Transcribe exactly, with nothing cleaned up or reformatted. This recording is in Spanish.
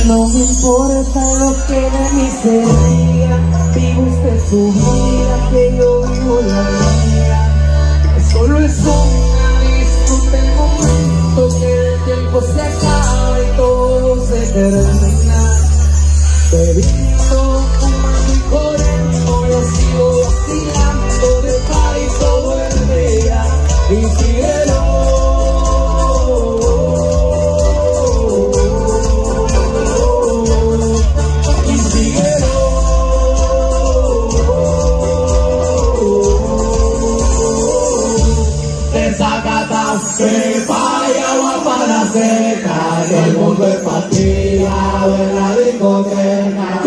No me importa lo que de mí se diga, vive usted su vida, que yo vivo la mía. Que solo es una, disfrute el momento, que el tiempo se acaba y todo se termina. Bebiendo, fumando y corriendo, yo sigo vacilando de party todo el día. Y síguelo. Que vaya agua para seca, que el mundo es pastilla de la discoteca.